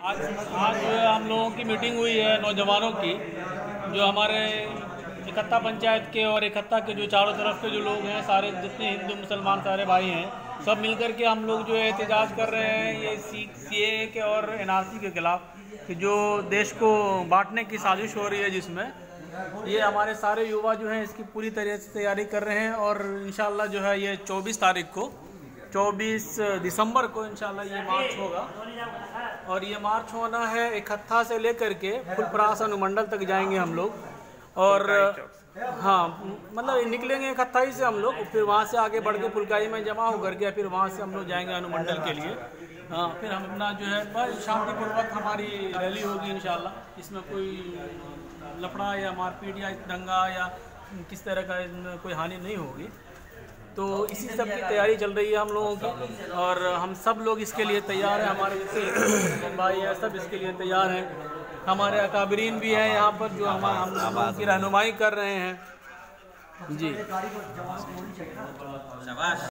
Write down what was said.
आज जो है हम लोगों की मीटिंग हुई है नौजवानों की, जो हमारे इकट्ठा पंचायत के और इकट्ठा के जो चारों तरफ के जो लोग हैं, सारे जितने हिंदू मुसलमान सारे भाई हैं, सब मिलकर के हम लोग जो है एहतजाज कर रहे हैं ये CAA के और NRC के खिलाफ, कि जो देश को बांटने की साजिश हो रही है, जिसमें ये हमारे सारे युवा जो हैं इसकी पूरी तरह से तैयारी कर रहे हैं। और इंशाल्लाह जो है ये 24 दिसंबर को इंशाल्लाह ये मार्च होगा, और ये मार्च होना है इकट्ठा से लेकर के फुलपरास अनुमंडल तक जाएंगे हम लोग। और हाँ, मतलब निकलेंगे इकट्ठा ही से हम लोग, फिर वहाँ से आगे बढ़ के फुलकाई में जमा होकर के फिर वहाँ से हम लोग जाएंगे अनुमंडल के लिए। हाँ, फिर हम अपना जो है बस शांतिपूर्वक हमारी रैली होगी इंशाल्लाह। इसमें कोई लफड़ा या मारपीट या दंगा या किस तरह का कोई हानि नहीं होगी। तो इसी सब की तैयारी चल रही है हम लोगों की, और हम सब लोग इसके लिए तैयार हैं। हमारे जैसे भाई है सब इसके लिए तैयार हैं। हमारे अकाबरीन भी हैं यहाँ पर जो हम लोगों की रहनुमाई कर रहे हैं जी।